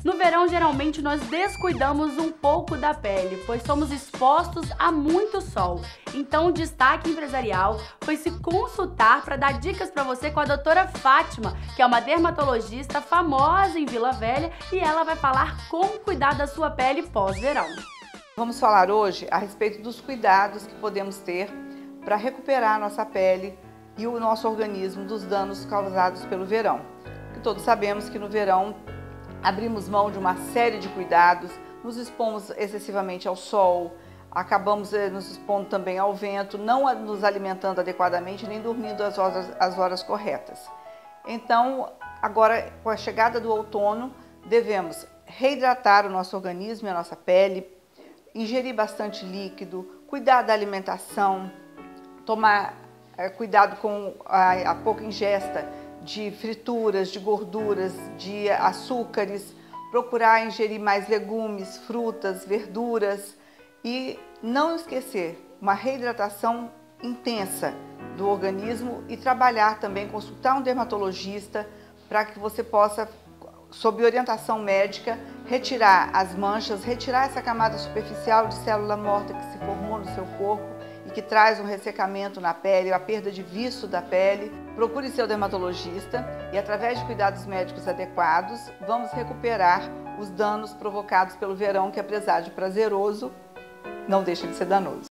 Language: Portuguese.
No verão, geralmente, nós descuidamos um pouco da pele, pois somos expostos a muito sol. Então, o Destaque Empresarial foi se consultar para dar dicas para você com a doutora Fátima, que é uma dermatologista famosa em Vila Velha, e ela vai falar como cuidar da sua pele pós-verão. Vamos falar hoje a respeito dos cuidados que podemos ter para recuperar a nossa pele e o nosso organismo dos danos causados pelo verão. Porque todos sabemos que no verão abrimos mão de uma série de cuidados, nos expomos excessivamente ao sol, acabamos nos expondo também ao vento, não nos alimentando adequadamente nem dormindo as horas corretas. Então, agora com a chegada do outono, devemos reidratar o nosso organismo e a nossa pele, ingerir bastante líquido, cuidar da alimentação, tomar cuidado com a pouca ingesta de frituras, de gorduras, de açúcares, procurar ingerir mais legumes, frutas, verduras e não esquecer uma reidratação intensa do organismo e trabalhar também, consultar um dermatologista para que você possa, sob orientação médica, retirar as manchas, retirar essa camada superficial de célula morta que se formou no seu corpo e que traz um ressecamento na pele, a perda de viço da pele. Procure seu dermatologista e, através de cuidados médicos adequados, vamos recuperar os danos provocados pelo verão, que apesar de prazeroso, não deixa de ser danoso.